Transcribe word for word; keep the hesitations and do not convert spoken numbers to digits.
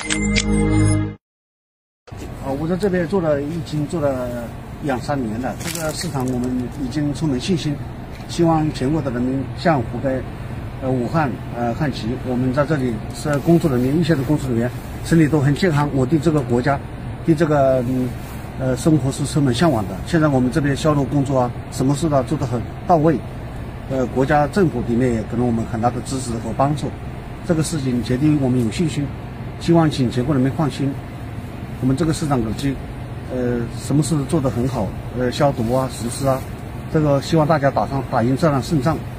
啊，我在这边做了已经做了两三年了，这个市场我们已经充满信心，希望全国的人民向湖北、呃武汉呃看齐。我们在这里是工作人员，一线的工作人员身体都很健康。我对这个国家，对这个嗯呃生活是充满向往的。现在我们这边销售工作啊，什么事都做得很到位。呃，国家政府里面也给了我们很大的支持和帮助，这个事情绝对我们有信心，希望请全国人民放心。我们这个市长手机，呃，什么事做得很好，呃，消毒啊、实施啊，这个希望大家打上打赢这场胜仗。